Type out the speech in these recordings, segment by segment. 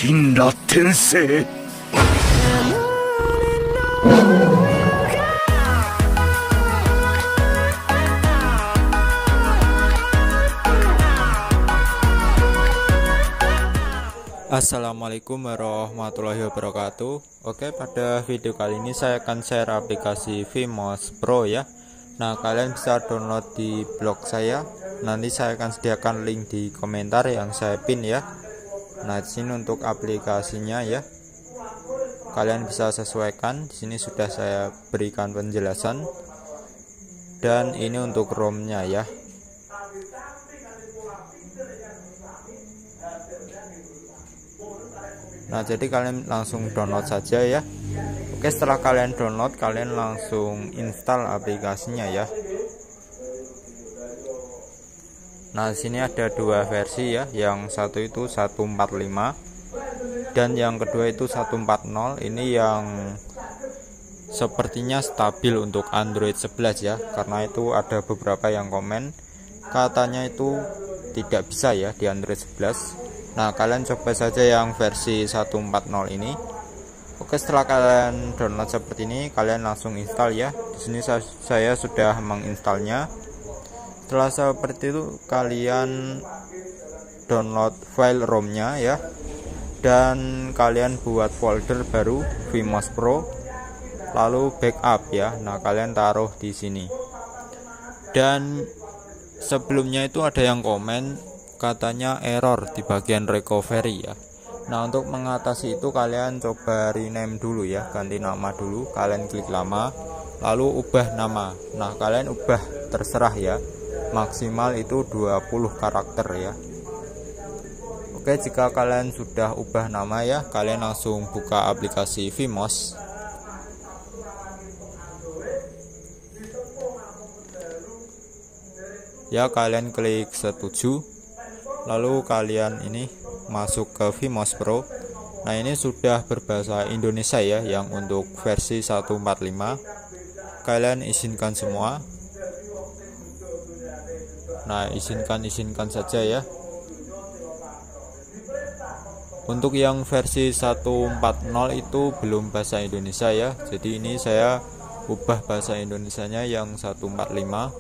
神羅転生。 Assalamualaikum warahmatullahi wabarakatuh. Oke, pada video kali ini saya akan share aplikasi Vmos Pro ya. Nah, kalian bisa download di blog saya. Nanti saya akan sediakan link di komentar yang saya pin ya. Nah, di sini untuk aplikasinya ya. Kalian bisa sesuaikan. Di sini sudah saya berikan penjelasan. Dan ini untuk ROM-nya ya. Nah, jadi kalian langsung download saja ya. Oke, setelah kalian download, kalian langsung install aplikasinya ya. Nah, di sini ada dua versi ya. Yang satu itu 145 dan yang kedua itu 140. Ini yang sepertinya stabil untuk Android 11 ya. Karena itu ada beberapa yang komen katanya itu tidak bisa ya di Android 11. Nah, kalian coba saja yang versi 140 ini. Oke, setelah kalian download seperti ini, kalian langsung install ya. Di sini saya sudah menginstalnya. Setelah seperti itu, kalian download file ROM-nya ya. Dan kalian buat folder baru Vmos Pro. Lalu backup ya. Nah, kalian taruh di sini. Dan sebelumnya itu ada yang komen katanya error di bagian recovery ya. Nah, untuk mengatasi itu kalian coba rename dulu ya, ganti nama dulu. Kalian klik lama, lalu ubah nama. Nah, kalian ubah terserah ya, maksimal itu 20 karakter ya. Oke, jika kalian sudah ubah nama ya, kalian langsung buka aplikasi Vmos. Ya, kalian klik setuju. Lalu kalian ini masuk ke Vmos Pro. Nah, ini sudah berbahasa Indonesia ya, yang untuk versi 145. Kalian izinkan semua. Nah, izinkan saja ya. Untuk yang versi 140 itu belum bahasa Indonesia ya. Jadi ini saya ubah bahasa Indonesianya yang 145.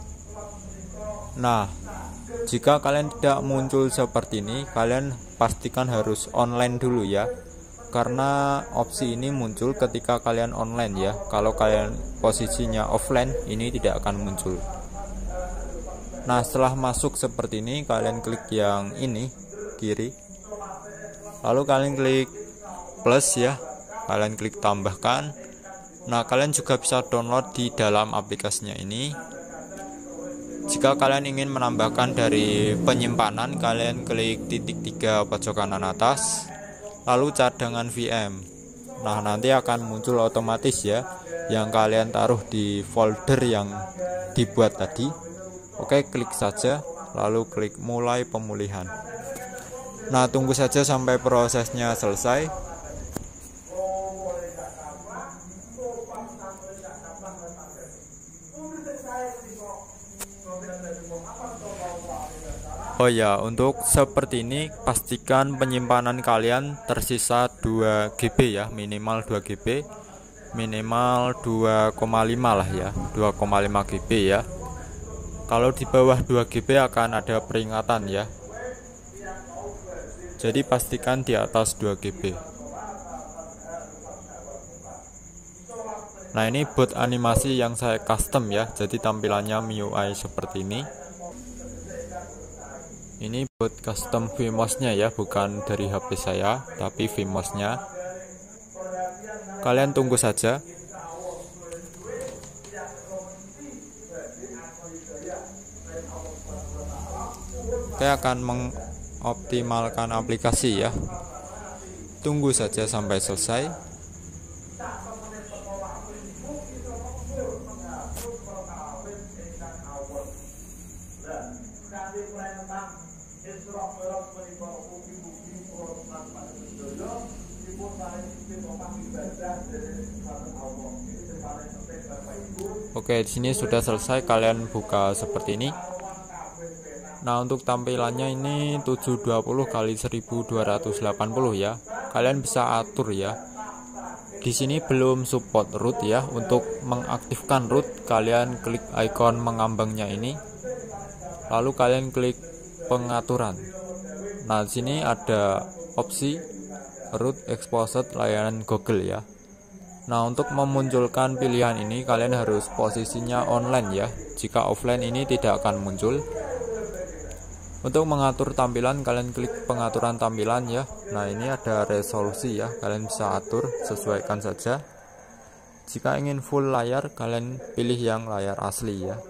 Nah, jika kalian tidak muncul seperti ini, kalian pastikan harus online dulu ya. Karena opsi ini muncul ketika kalian online ya. Kalau kalian posisinya offline, ini tidak akan muncul. Nah, setelah masuk seperti ini, kalian klik yang ini, kiri. Lalu kalian klik plus ya. Kalian klik tambahkan. Nah, kalian juga bisa download di dalam aplikasinya ini. Jika kalian ingin menambahkan dari penyimpanan, kalian klik titik 3 pojok kanan atas, lalu cadangan VM. Nah, nanti akan muncul otomatis ya, yang kalian taruh di folder yang dibuat tadi. Oke, klik saja, lalu klik mulai pemulihan. Nah, tunggu saja sampai prosesnya selesai. Oh ya, untuk seperti ini pastikan penyimpanan kalian tersisa 2 GB ya, minimal 2 GB, minimal 2,5 lah ya, 2,5 GB ya. Kalau di bawah 2 GB akan ada peringatan ya. Jadi pastikan di atas 2 GB. Nah, ini bot animasi yang saya custom ya, jadi tampilannya MIUI seperti ini. Ini buat custom Vmos-nya ya, bukan dari HP saya, tapi Vmos-nya. Kalian tunggu saja. Saya akan mengoptimalkan aplikasi ya. Tunggu saja sampai selesai. Oke, di sini sudah selesai. Kalian buka seperti ini. Nah, untuk tampilannya ini 720 kali 1280 ya. Kalian bisa atur ya. Di sini belum support root ya. Untuk mengaktifkan root, kalian klik icon mengambangnya ini. Lalu kalian klik pengaturan. Nah, di sini ada opsi root exposed layanan Google ya. Nah, untuk memunculkan pilihan ini kalian harus posisinya online ya. Jika offline ini tidak akan muncul. Untuk mengatur tampilan kalian klik pengaturan tampilan ya. Nah, ini ada resolusi ya. Kalian bisa atur, sesuaikan saja. Jika ingin full layar kalian pilih yang layar asli ya.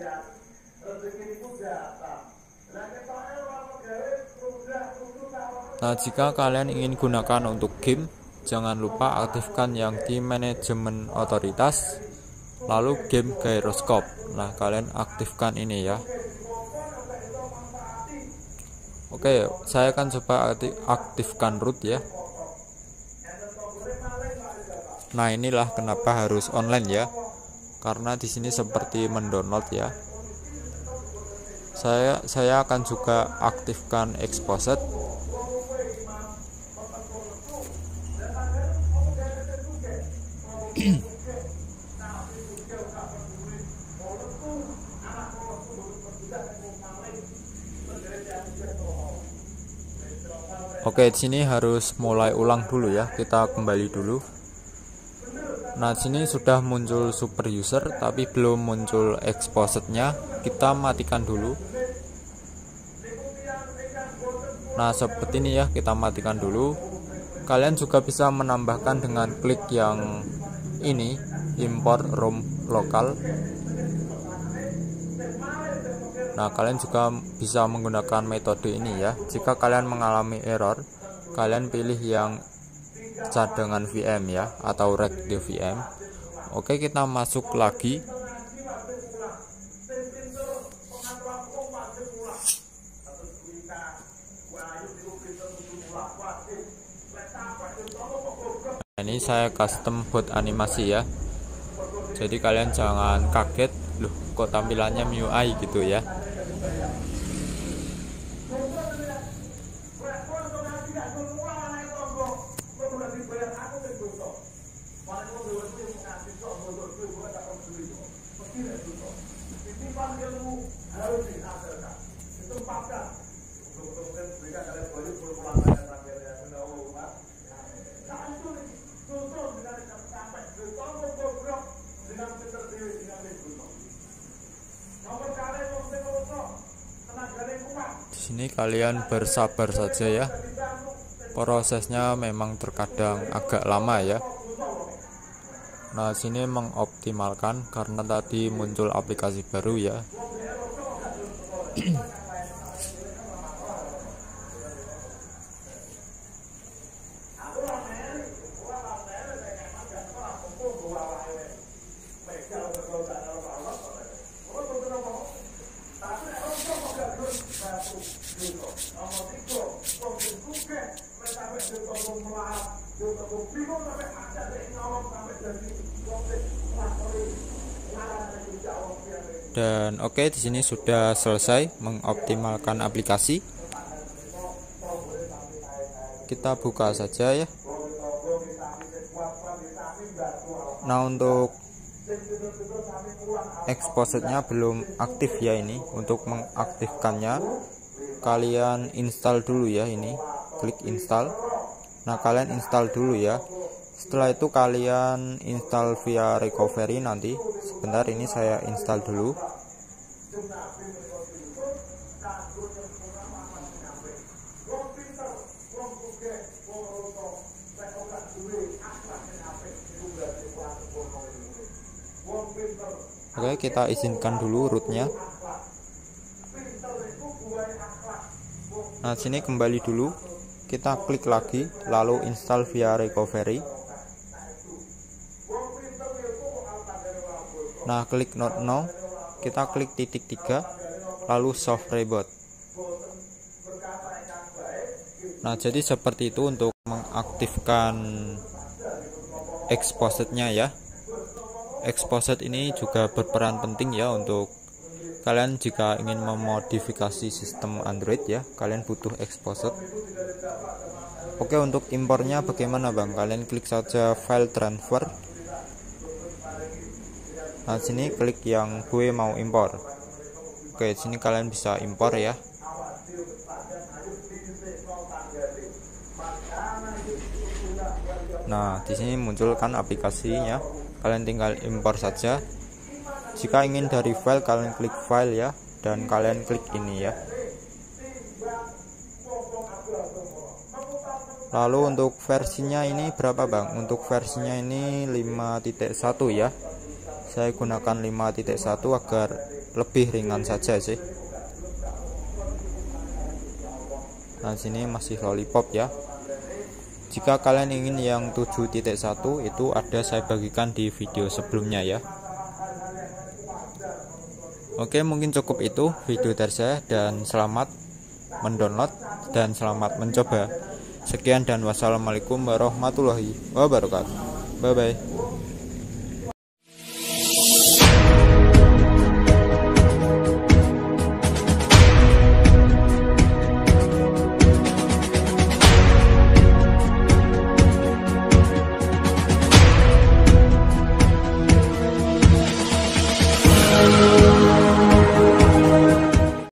Nah, jika kalian ingin gunakan untuk game, jangan lupa aktifkan yang di manajemen otoritas, lalu game gyroscope. Nah, kalian aktifkan ini ya. Oke, saya akan coba aktifkan root ya. Nah, inilah kenapa harus online ya. Karena di sini seperti mendownload ya. Saya akan juga aktifkan exposed. Oke, di sini harus mulai ulang dulu ya. Kita kembali dulu. Nah, di sini sudah muncul super user tapi belum muncul exposednya. Kita matikan dulu. Nah, seperti ini ya, kita matikan dulu. Kalian juga bisa menambahkan dengan klik yang ini, import ROM lokal. Nah, kalian juga bisa menggunakan metode ini ya. Jika kalian mengalami error, kalian pilih yang cadangan VM ya, atau rect the VM. Oke, kita masuk lagi. Ini saya custom buat animasi ya. Jadi kalian jangan kaget, loh kok tampilannya MIUI gitu ya. Di sini kalian bersabar saja ya. Prosesnya memang terkadang agak lama ya. Nah, sini mengoptimalkan karena tadi muncul aplikasi baru ya. Dan oke, di sini sudah selesai mengoptimalkan aplikasi. Kita buka saja ya. Nah, untuk exposednya belum aktif ya ini. Untuk mengaktifkannya kalian install dulu ya ini. Klik install. Nah, kalian install dulu ya. Setelah itu kalian install via recovery nanti. Sebentar, ini saya install dulu. Oke, kita izinkan dulu rootnya. Nah, sini kembali dulu. Kita klik lagi, lalu install via recovery. Nah, klik not now. Kita klik titik 3, lalu soft reboot. Nah, jadi seperti itu untuk mengaktifkan exposednya ya. Exposed ini juga berperan penting ya untuk kalian jika ingin memodifikasi sistem Android ya, kalian butuh exposed. Oke, untuk impornya bagaimana bang? Kalian klik saja file transfer. Nah sini klik yang gue mau impor. Oke, sini kalian bisa impor ya. Nah di sini muncul kan aplikasinya, kalian tinggal impor saja. Jika ingin dari file, kalian klik file ya, dan kalian klik ini ya. Lalu untuk versinya ini berapa bang? Untuk versinya ini 5.1 ya. Saya gunakan 5.1 agar lebih ringan saja sih. Nah sini masih lollipop ya. Jika kalian ingin yang 7.1 itu ada, saya bagikan di video sebelumnya ya. Oke, mungkin cukup itu video dari saya, dan selamat mendownload dan selamat mencoba. Sekian dan wassalamualaikum warahmatullahi wabarakatuh. Bye bye.